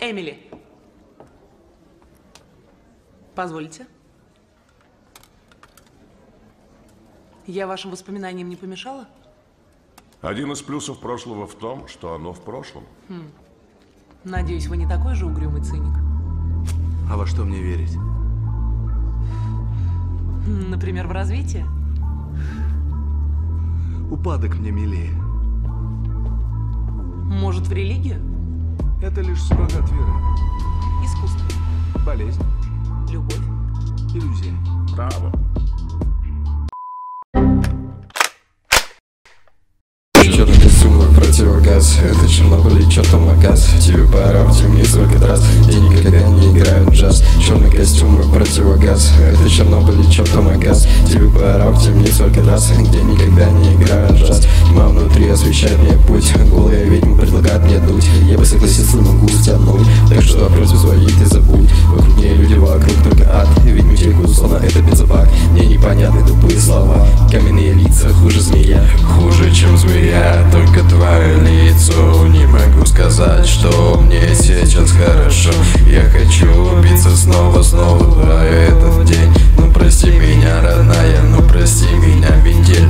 Эмили. Позвольте. Я вашим воспоминаниям не помешала? Один из плюсов прошлого в том, что оно в прошлом. Надеюсь, вы не такой же угрюмый циник. А во что мне верить? Например, в развитие? Упадок мне милее. Может, в религию? Это лишь суррогат веры. Искусство? Болезнь. Любовь? Иллюзия. Браво. Черный костюм, противогаз. Это Чернобыль и чертов магаз. Тебе пора в темницу раз. Я никогда не играю в джаз. Черный костюм и противогаз. Это Чернобыль и чертов магаз. Тебе пора в темницу раз. Где никогда не играю в джаз. Тьма внутри освещает мне путь. Голая ведьма предлагает мне дуть. Я бы согласился, но могу стянуть. Так что просьбу своей ты забудь. Вокруг нее люди, вокруг только ад. Ведь мечейку словно это бензобак. Мне непонятны тупые слова. Каменные лица хуже змея. Хуже, чем змея. Только твое лицо. Не могу сказать, что мне сейчас хорошо. Я хочу убиться снова в этот день. Ну прости меня, родная, ну прости меня, Виндель.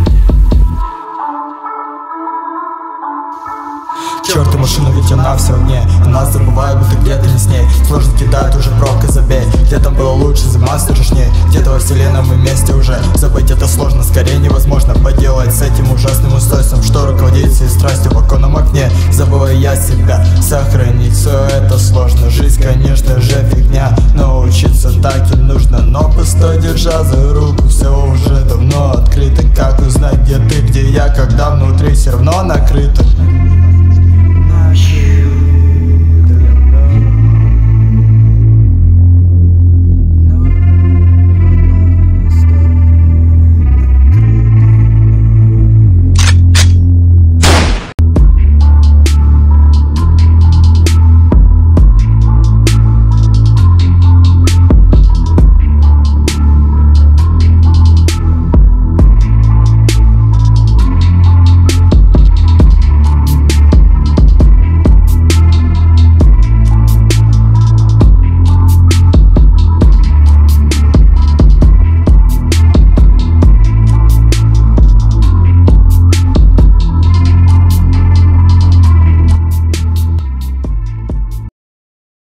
Черт, и машина, ведь она все в ней. Она забывает, будто где-то не с ней. Сложно кидать, уже пробка забей. Где там было лучше, зима страшней. Где-то во вселенной мы вместе уже. Забыть это сложно, скорее невозможно. Поделать с этим ужасным устройством, что руководит всей страстью в оконном окне. Забываю я себя, сохранить все это сложно. Жизнь, конечно же, фигня. Но учиться так и нужно, но постой, держа за